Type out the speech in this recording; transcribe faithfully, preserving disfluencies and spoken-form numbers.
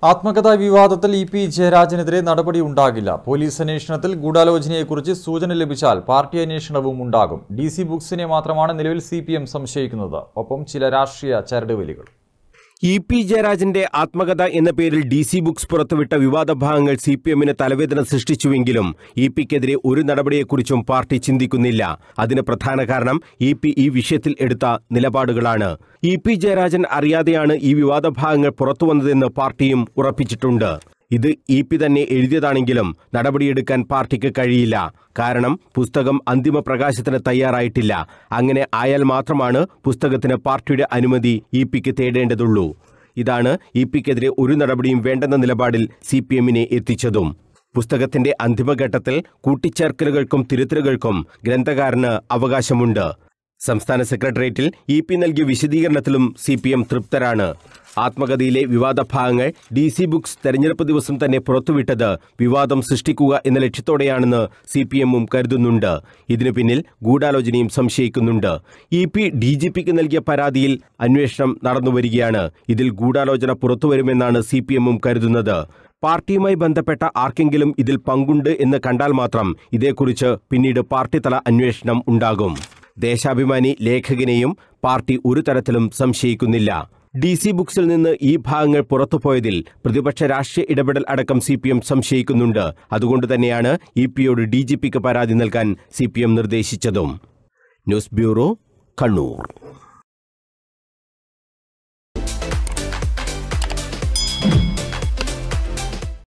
ആത്മകഥാ വിവാദത്തിൽ E P ജയരാജനെതിരെ നടപടി ഉണ്ടാകില്ല. പോലീസ് അന്വേഷണത്തിൽ ഗൂഢാലോചനയെക്കുറിച്ച് സൂചന ലഭിച്ചാൽ പാർട്ടി അന്വേഷണവും ഉണ്ടാകും. ഡി സി ബുക്സിനെ മാത്രമാണ് നിലവിൽ സി പി എം സംശയിക്കുന്നത്. ഒപ്പം ചില രാഷ്ട്രീയ ചരടുവലികൾ. ഇ പി ജയരാജന്റെ ആത്മകഥ എന്ന പേരിൽ ഡി സി ബുക്സ് പുറത്തുവിട്ട വിവാദ ഭാഗങ്ങൾ സി പി എമ്മിന് തലവേദന സൃഷ്ടിച്ചുവെങ്കിലും ഇ പിക്കെതിരെ ഒരു നടപടിയെക്കുറിച്ചും പാർട്ടി ചിന്തിക്കുന്നില്ല. അതിന് പ്രധാന കാരണം ഇ പി ഈ വിഷയത്തിൽ എടുത്ത നിലപാടുകളാണ്. ഇ പി ജയരാജൻ അറിയാതെയാണ് ഈ വിവാദ ഭാഗങ്ങൾ പുറത്തുവന്നതെന്ന് പാർട്ടിയും ഉറപ്പിച്ചിട്ടുണ്ട്. ഇത് ഇ പി തന്നെ എഴുതിയതാണെങ്കിലും നടപടിയെടുക്കാൻ പാർട്ടിക്ക് കഴിയില്ല. കാരണം പുസ്തകം അന്തിമ പ്രകാശത്തിന് തയ്യാറായിട്ടില്ല. അങ്ങനെ ആയാൽ മാത്രമാണ് പുസ്തകത്തിന് പാർട്ടിയുടെ അനുമതി ഇ പിക്ക് തേടേണ്ടതുള്ളൂ. ഇതാണ് ഇ പിക്കെതിരെ ഒരു നടപടിയും വേണ്ടെന്ന നിലപാടിൽ സി പി എമ്മിനെ എത്തിച്ചതും. പുസ്തകത്തിന്റെ അന്തിമഘട്ടത്തിൽ കൂട്ടിച്ചേർക്കലുകൾക്കും തിരുത്തലുകൾക്കും ഗ്രന്ഥകാരന് അവകാശമുണ്ട്. സംസ്ഥാന സെക്രട്ടേറിയറ്റിൽ ഇ പി നൽകിയ വിശദീകരണത്തിലും സി പി എം തൃപ്തരാണ്. ആത്മകഥയിലെ വിവാദ ഭാഗങ്ങൾ ഡി സി ബുക്സ് തെരഞ്ഞെടുപ്പ് ദിവസം തന്നെ പുറത്തുവിട്ടത് വിവാദം സൃഷ്ടിക്കുക എന്ന ലക്ഷ്യത്തോടെയാണെന്ന് സി പി എമ്മും കരുതുന്നുണ്ട്. ഇതിനു പിന്നിൽ ഗൂഢാലോചനയും സംശയിക്കുന്നുണ്ട്. ഇ പി ഡി ജി പിക്ക് നൽകിയ പരാതിയിൽ അന്വേഷണം നടന്നുവരികയാണ്. ഇതിൽ ഗൂഢാലോചന പുറത്തുവരുമെന്നാണ് സി പി എമ്മും കരുതുന്നത്. പാർട്ടിയുമായി ബന്ധപ്പെട്ട ആർക്കെങ്കിലും ഇതിൽ പങ്കുണ്ട് എന്ന് കണ്ടാൽ മാത്രം ഇതേക്കുറിച്ച് പിന്നീട് പാർട്ടിതല അന്വേഷണം ഉണ്ടാകും. ദേശാഭിമാനി ലേഖകനെയും പാർട്ടി ഒരു തരത്തിലും സംശയിക്കുന്നില്ല. ഡി സി ബുക്സിൽ നിന്ന് ഈ ഭാഗങ്ങൾ പുറത്തുപോയതിൽ പ്രതിപക്ഷ രാഷ്ട്രീയ ഇടപെടൽ അടക്കം സി പി എം സംശയിക്കുന്നുണ്ട്. അതുകൊണ്ട് തന്നെയാണ് ഇ പിയോട് ഡി ജി പിക്ക് പരാതി നൽകാൻ സി പി എം നിർദ്ദേശിച്ചതും. News bureau, Kannur.